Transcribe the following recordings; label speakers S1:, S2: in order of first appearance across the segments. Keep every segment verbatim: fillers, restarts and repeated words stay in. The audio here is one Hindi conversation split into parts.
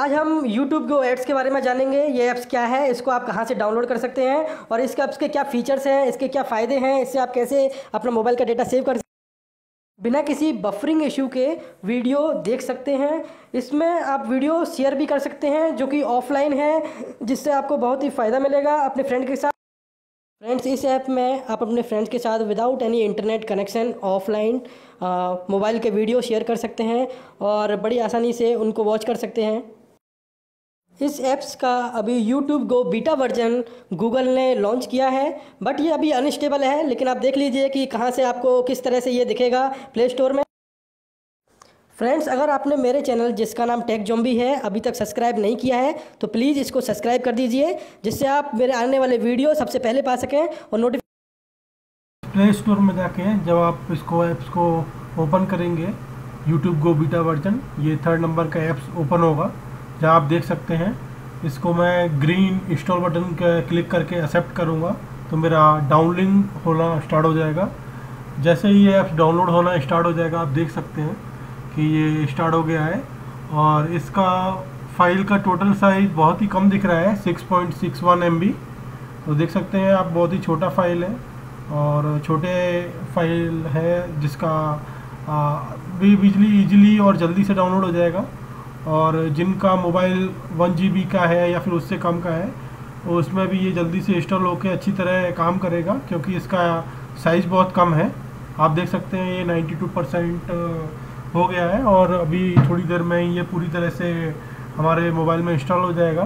S1: आज हम YouTube Go एड्स के बारे में जानेंगे। ये ऐप्स क्या है, इसको आप कहां से डाउनलोड कर सकते हैं और इस ऐप्स के क्या फीचर्स हैं, इसके क्या फ़ायदे हैं, इससे आप कैसे अपना मोबाइल का डेटा सेव कर बिना किसी बफरिंग इशू के वीडियो देख सकते हैं। इसमें आप वीडियो शेयर भी कर सकते हैं जो कि ऑफलाइन है, जिससे आपको बहुत ही फ़ायदा मिलेगा अपने फ्रेंड के साथ। फ्रेंड्स, इस ऐप में आप अपने फ्रेंड्स के साथ without any internet connection offline mobile के वीडियो शेयर कर सकते हैं और बड़ी आसानी से उनको वॉच कर सकते हैं। इस ऐप्स का अभी YouTube Go beta version Google ने लॉन्च किया है, बट ये अभी अनस्टेबल है। लेकिन आप देख लीजिए कि कहाँ से आपको किस तरह से ये दिखेगा प्ले स्टोर में। फ्रेंड्स, अगर आपने मेरे चैनल जिसका नाम टेक ज़ॉम्बी है अभी तक सब्सक्राइब नहीं किया है तो प्लीज़ इसको सब्सक्राइब कर दीजिए, जिससे आप मेरे आने वाले वीडियो सबसे पहले पा सकें और नोटिफिकेशन।
S2: प्ले स्टोर में जाके जब आप इसको ऐप्स को ओपन करेंगे, YouTube Go बीटा वर्जन, ये थर्ड नंबर का ऐप्स ओपन होगा जहाँ आप देख सकते हैं। इसको मैं ग्रीन इंस्टॉल बटन क्लिक करके एक्सेप्ट करूँगा तो मेरा डाउनलोडिंग होना स्टार्ट हो जाएगा। जैसे ही ये ऐप्स डाउनलोड होना स्टार्ट हो जाएगा, आप देख सकते हैं कि ये स्टार्ट हो गया है और इसका फाइल का टोटल साइज़ बहुत ही कम दिख रहा है, six point six one M B. तो देख सकते हैं आप, बहुत ही छोटा फाइल है और छोटे फाइल है जिसका आ, भी बिजली ईजिली और जल्दी से डाउनलोड हो जाएगा। और जिनका मोबाइल वन जी बी का है या फिर उससे कम का है, उसमें भी ये जल्दी से इंस्टॉल होकर अच्छी तरह काम करेगा, क्योंकि इसका साइज़ बहुत कम है। आप देख सकते हैं ये नाइन्टी टू परसेंट हो गया है और अभी थोड़ी देर में ये पूरी तरह से हमारे मोबाइल में इंस्टॉल हो जाएगा।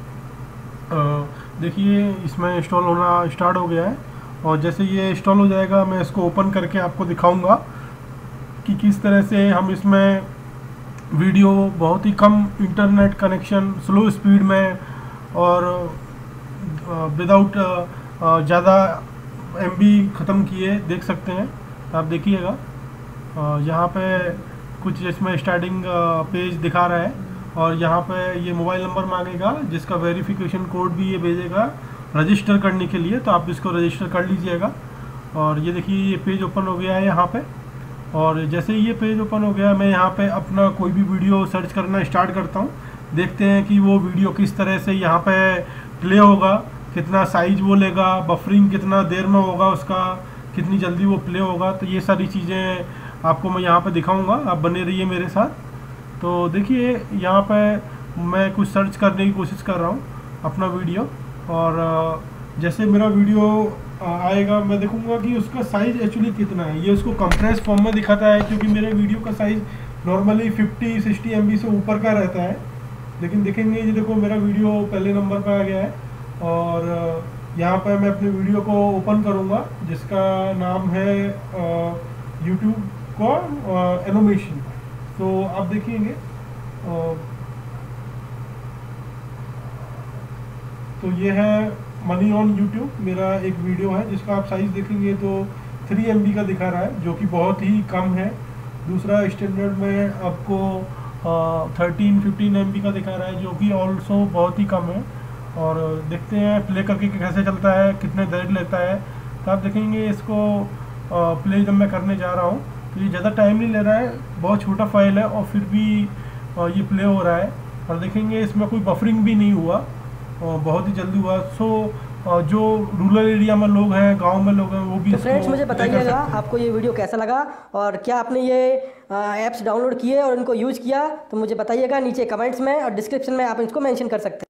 S2: देखिए, इसमें इंस्टॉल होना स्टार्ट हो गया है और जैसे ये इंस्टॉल हो जाएगा मैं इसको ओपन करके आपको दिखाऊंगा कि किस तरह से हम इसमें वीडियो बहुत ही कम इंटरनेट कनेक्शन, स्लो स्पीड में और विदाउट ज़्यादा एमबी ख़त्म किए देख सकते हैं। आप देखिएगा, यहाँ पे कुछ इसमें स्टार्टिंग पेज दिखा रहा है और यहाँ पे ये मोबाइल नंबर मांगेगा जिसका वेरिफिकेशन कोड भी ये भेजेगा रजिस्टर करने के लिए। तो आप इसको रजिस्टर कर लीजिएगा और ये देखिए ये पेज ओपन हो गया है यहाँ पे। और जैसे ही ये पेज ओपन हो गया, मैं यहाँ पे अपना कोई भी वीडियो सर्च करना स्टार्ट करता हूँ। देखते हैं कि वो वीडियो किस तरह से यहाँ पे प्ले होगा, कितना साइज वो लेगा, बफरिंग कितना देर में होगा उसका, कितनी जल्दी वो प्ले होगा। तो ये सारी चीज़ें आपको मैं यहाँ पे दिखाऊंगा, आप बने रहिए मेरे साथ। तो देखिए, यहाँ पे मैं कुछ सर्च करने की कोशिश कर रहा हूँ अपना वीडियो, और जैसे मेरा वीडियो आएगा मैं देखूंगा कि उसका साइज़ एक्चुअली कितना है। ये उसको कंप्रेस फॉर्म में दिखाता है, क्योंकि मेरे वीडियो का size normally fifty sixty M B से ऊपर का रहता है। लेकिन देखेंगे, ये देखो मेरा वीडियो पहले नंबर पर आ गया है और यहाँ पर मैं अपने वीडियो को ओपन करूँगा जिसका नाम है यूट्यूब को एनिमेशन। तो आप देखेंगे, तो ये है मनी ऑन यूट्यूब, मेरा एक वीडियो है जिसका आप साइज़ देखेंगे तो थ्री एम बी का दिखा रहा है, जो कि बहुत ही कम है। दूसरा स्टैंडर्ड में आपको थर्टीन फिफ्टीन एम बी का दिखा रहा है, जो कि ऑल्सो बहुत ही कम है। और देखते हैं प्ले करके कैसे चलता है, कितने देर लेता है। तो आप देखेंगे इसको आ, प्ले जब मैं करने जा रहा हूँ तो ये ज़्यादा टाइम नहीं ले रहा है, बहुत छोटा फाइल है और फिर भी आ, ये प्ले हो रहा है। और देखेंगे इसमें कोई बफरिंग भी नहीं हुआ, बहुत ही जल्दी हुआ। सो जो रूरल एरिया में लोग हैं, गांव में लोग हैं, वो भी।
S1: तो फ्रेंड्स, मुझे बताइएगा आपको ये वीडियो कैसा लगा और क्या आपने ये ऐप्स डाउनलोड किए और इनको यूज़ किया, तो मुझे बताइएगा नीचे कमेंट्स में और डिस्क्रिप्शन में आप इसको मेंशन कर सकते हैं।